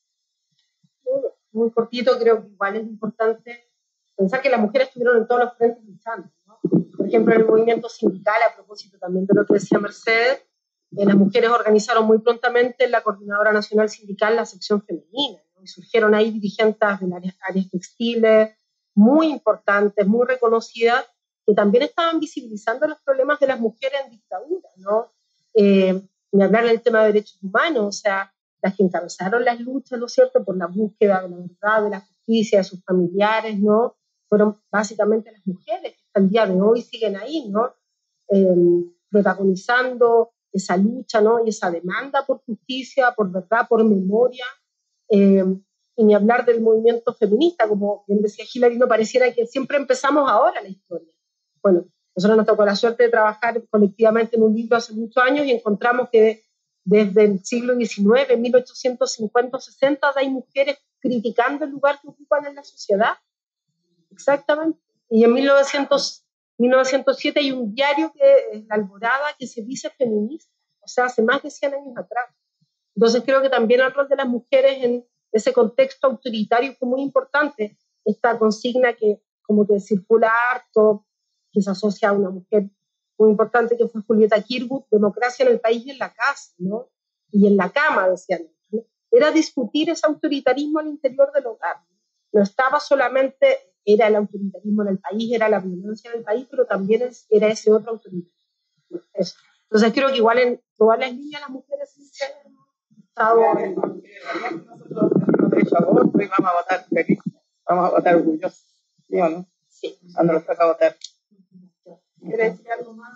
Muy cortito, creo que igual es importante pensar que las mujeres estuvieron en todos los frentes luchando, ¿no? Por ejemplo, en el movimiento sindical, a propósito también de lo que decía Mercedes, las mujeres organizaron muy prontamente en la Coordinadora Nacional Sindical la sección femenina, ¿no? Y surgieron ahí dirigentes de las áreas textiles, muy importantes, muy reconocidas, que también estaban visibilizando los problemas de las mujeres en dictadura, ¿no? Ni hablar del tema de derechos humanos, o sea, las que encabezaron las luchas, ¿no es cierto?, por la búsqueda de la verdad, de la justicia, de sus familiares, ¿no? Fueron básicamente las mujeres que hasta el día de hoy siguen ahí, ¿no? Protagonizando esa lucha, ¿no? Y esa demanda por justicia, por verdad, por memoria. Y ni hablar del movimiento feminista, como bien decía Hilary, no pareciera que siempre empezamos ahora la historia. Bueno, nosotros nos tocó la suerte de trabajar colectivamente en un libro hace muchos años y encontramos que desde el siglo XIX, 1850-60, hay mujeres criticando el lugar que ocupan en la sociedad. Exactamente. Y en 1907 hay un diario, que es La Alborada, que se dice feminista, o sea, hace más de 100 años atrás. Entonces creo que también el rol de las mujeres en ese contexto autoritario fue muy importante. Esta consigna que como que circula harto, que se asocia a una mujer muy importante que fue Julieta Kirkwood, democracia en el país y en la casa, ¿no? Y en la cama, decían, ¿no? Era discutir ese autoritarismo al interior del hogar. No estaba solamente, era el autoritarismo en el país, era la violencia en el país, pero también era ese otro autoritarismo. Eso. Entonces creo que igual en todas las líneas las mujeres se han estado... Nosotros tenemos derecho a voto y vamos a votar feliz, vamos a votar orgullosos, ¿sí o no? Sí. Cuando nos toca votar. ¿Quieres decir algo más?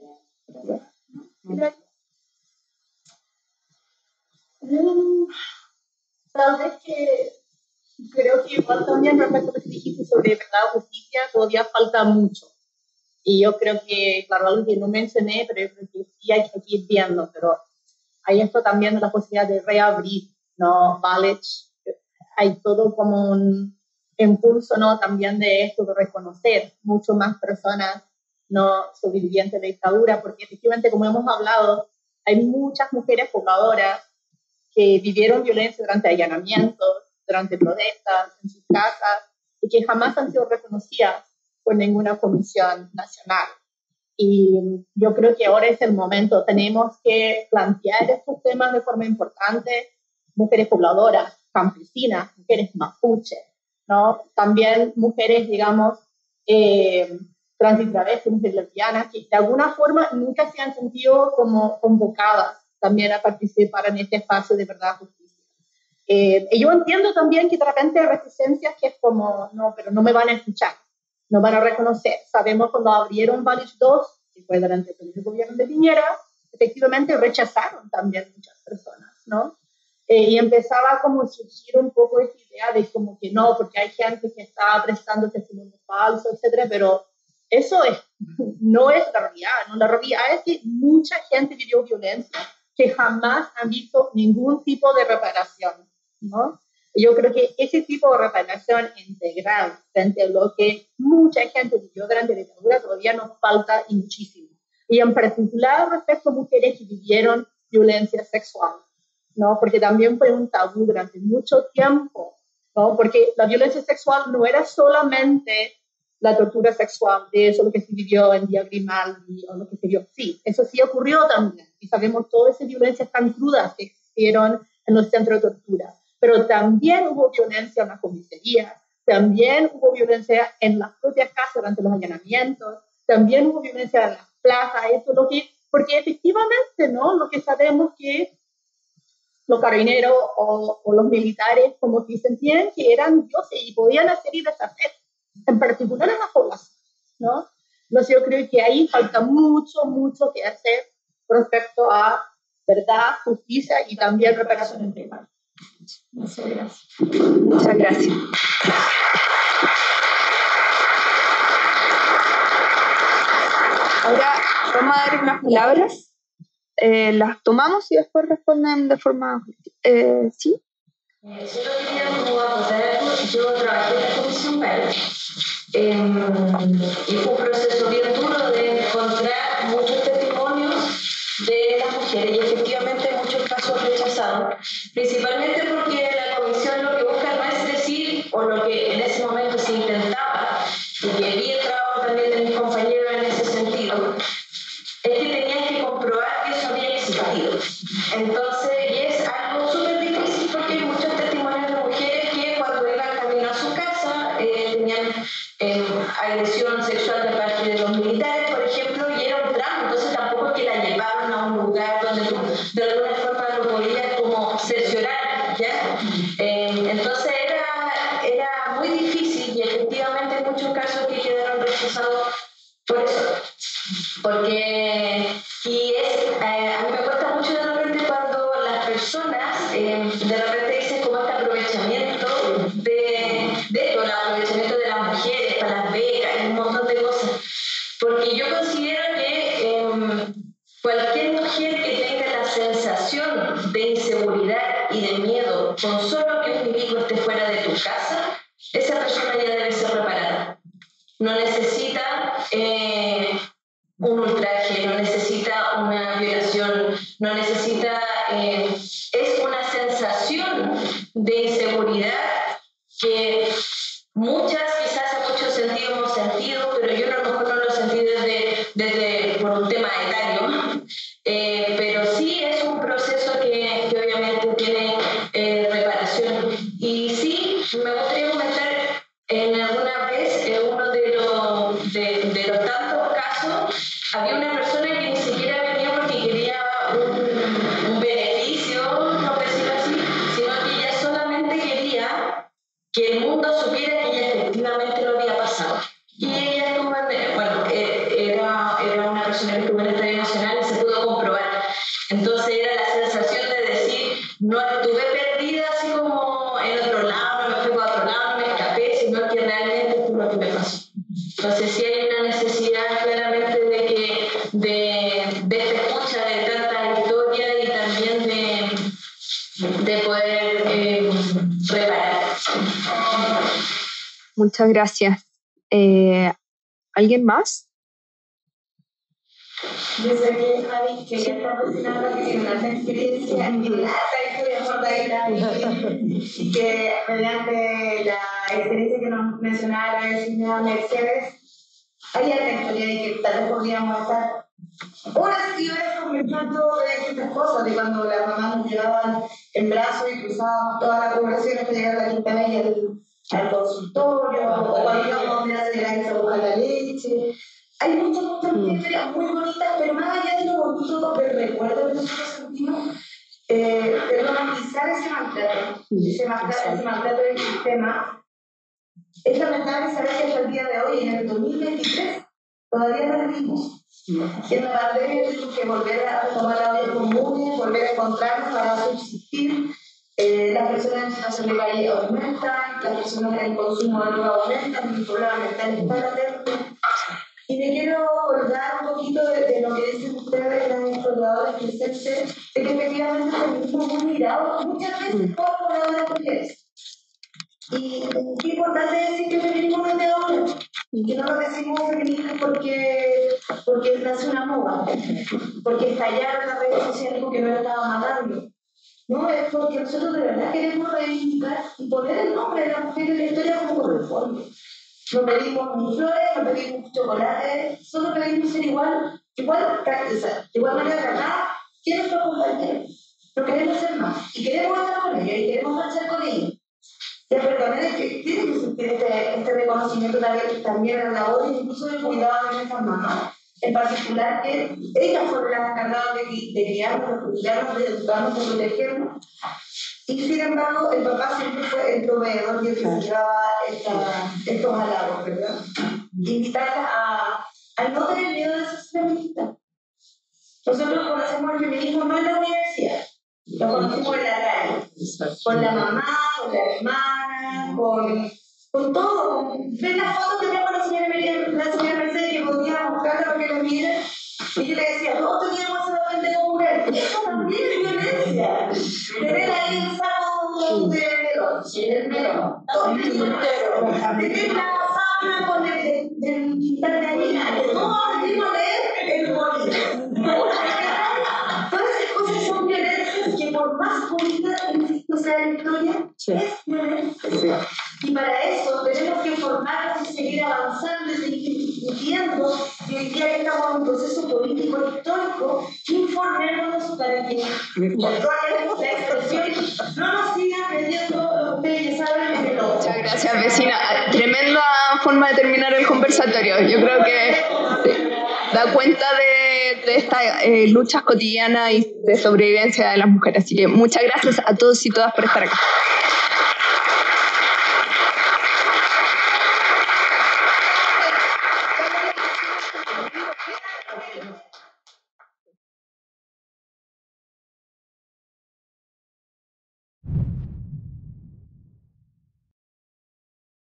Tal vez que creo que igual también respecto a lo que dijiste sobre verdad o justicia, todavía falta mucho. Y yo creo que, claro, algo que no mencioné, pero yo creo que sí hay que ir viendo, pero hay esto también de la posibilidad de reabrir, ¿no? College, hay todo como un impulso, ¿no? También de esto de reconocer mucho más personas no sobrevivientes de dictadura, porque efectivamente, como hemos hablado, hay muchas mujeres pobladoras que vivieron violencia durante allanamientos, durante protestas en sus casas, y que jamás han sido reconocidas por ninguna comisión nacional. Y yo creo que ahora es el momento, tenemos que plantear estos temas de forma importante, mujeres pobladoras, campesinas, mujeres mapuche, ¿no? También mujeres, digamos, trans y travestis, mujeres lesbianas, que de alguna forma nunca se han sentido como convocadas también a participar en este espacio de verdad y justicia. Y yo entiendo también que de repente hay resistencias que es como, no, pero no me van a escuchar, no van a reconocer. Sabemos cuando abrieron College 2, que fue durante el gobierno de Piñera, efectivamente rechazaron también muchas personas, ¿no? Y empezaba como a surgir un poco esa idea de como que no, porque hay gente que está prestando testimonio falso, etcétera, pero eso no es la realidad, ¿no? La realidad es que mucha gente vivió violencia que jamás han visto ningún tipo de reparación, ¿no? Yo creo que ese tipo de reparación integral frente a lo que mucha gente vivió durante la dictadura todavía nos falta y muchísimo. Y en particular respecto a mujeres que vivieron violencia sexual, ¿no? Porque también fue un tabú durante mucho tiempo, ¿no? Porque la violencia sexual no era solamente la tortura sexual, de eso lo que se vivió en Villa Grimaldi o lo que se vio. Sí, eso sí ocurrió también. Y sabemos todas esas violencias tan crudas que existieron en los centros de tortura. Pero también hubo violencia en las comisarías, también hubo violencia en las propias casas durante los allanamientos, también hubo violencia en las plazas, eso lo que, porque efectivamente, ¿no? Lo que sabemos que los carabineros o los militares como que sentían que eran dioses y podían hacer y deshacer, en particular en la población, ¿no? Entonces yo creo que ahí falta mucho, mucho que hacer respecto a verdad, justicia y también reparación integral. Muchas gracias. Muchas gracias. Ahora vamos a dar unas palabras las tomamos y después responden de forma... ¿sí? Solo quería como acotar algo. Yo trabajé en la Comisión Vale y fue un proceso bien duro de encontrar muchos testimonios de las mujeres y efectivamente muchos casos rechazados, principalmente porque la comisión lo que busca no es decir, o lo que en ese momento se intentaba, y que vi el trabajo también de mis compañeros en ese sentido, es que tenían que comprobar que eso había existido. Entonces, y es algo súper difícil porque hay muchos testimonios de mujeres que cuando iban camino a su casa tenían agresión sexual de parte de los militares, por ejemplo, y era un drama, entonces tampoco es que la llevaban a un lugar donde tú de alguna forma lo podías como cerciorar, ¿ya? Entonces era muy difícil y efectivamente hay muchos casos que quedaron rechazados por eso. Porque, y a mí me cuesta mucho de repente cuando las personas de repente dicen como este aprovechamiento de esto, el aprovechamiento de las mujeres para las becas y un montón de cosas. Porque yo considero que cualquier mujer que tenga la sensación de inseguridad y de miedo con solo que un milico esté fuera de tu casa, esa persona ya debe ser reparada. No necesita un ultraje, no necesita una violación, no necesita... es una sensación de inseguridad que muchas, quizás en muchos sentidos hemos sentido, pero yo a lo mejor no lo sentí desde por un tema etario, pero sí es un proceso que obviamente tiene reparación. Y sí, me gustaría comentar en alguna vez uno de los tantos casos, había una persona que ni siquiera venía porque quería un beneficio, no decirlo así, sino que ella solamente quería que el mundo supiera que ella efectivamente lo había pasado. Y ella estuvo era una persona que estuvo en estado emocional y se pudo comprobar. Entonces era la sensación de decir, no estuve perdida así como en otro lado, no me fui para otro lado, no me escapé, sino que realmente esto es lo que me pasó. Entonces sí hay una necesidad claramente de esta escucha de tantas historias y también de poder reparar. Muchas gracias. ¿Alguien más? Yo sé que Javi quería estar cocinando, que tiene una experiencia en esta historia mordaída y que mediante la experiencia que nos mencionaba la vecina Mercedes, hay alta historia de que tal vez podríamos estar horas y horas conversando de distintas cosas, de cuando las mamás nos llevaban en brazos y cruzábamos toda la población hasta llegar a la quinta vez al consultorio, o cuando íbamos a hacer a buscar la leche. Hay muchas historias muy bonitas, pero más allá de lo bonito del recuerdo que nosotros sentimos, de romantizar ese maltrato del sistema, es lamentable saber que hasta el día de hoy, en el 2023, todavía no lo vimos. En la pandemia tuvimos que volver a tomar la vida común, volver a encontrarnos para subsistir. Las personas en situación de calle aumentan, las personas en consumo de droga aumentan, el problema mental está latente. Y me quiero acordar un poquito de lo que dicen ustedes, las historiadoras presentes, de que efectivamente el feminismo es muy mirado muchas veces por pobladoras mujeres. Y es importante decir que el feminismo no es de ahora, y que no lo decimos feminismo porque nace una moda, porque estallaron las redes sociales porque no lo estaban matando. No, es porque nosotros de verdad queremos reivindicar y poner el nombre de la mujer en la historia como corresponde. No pedimos ni flores, no pedimos chocolate, solo pedimos ser igual manera tratada que nuestros compañeros. No queremos ser más, y queremos estar con ellos, y queremos marchar con ellos. Pero también es que tiene que sentir este reconocimiento también a la labor, incluso del cuidado de nuestras mamás. En particular, que ellas fueron las encargadas de criarnos, de cuidarnos, de educarnos, de protegernos. Y sin embargo, el papá siempre fue el proveedor y el que se llevaba estos halagos, ¿verdad? Invitarlas a no tener miedo de ser feministas. Nosotros conocemos el feminismo no en la universidad, lo conocemos en la calle, con la mamá, con la hermana, con todo. Ven las fotos que tenemos la señora Mercedes que podía buscarla para que la miren. Y yo le decía, todos teníamos ese papel de mujer. Eso también es violencia. Tener ahí el saco de melón. Todos teníamos melón. Tener la sábana con el quintal de harina. Que todos aprendimos a leer el bolígrafo. Todas esas cosas son violencias que por más bonita, insisto, sea la historia, es violencia. Y para eso tenemos que informarnos y seguir avanzando y seguir discutiendo. Y hoy día estamos en un proceso político histórico, informémonos para que la expresión no nos siga metiendo, ustedes ya saben, en el ojo. Muchas gracias, vecina. Tremenda forma de terminar el conversatorio. Yo creo que sí, da cuenta de estas luchas cotidianas y de sobrevivencia de las mujeres. Así que muchas gracias a todos y todas por estar acá.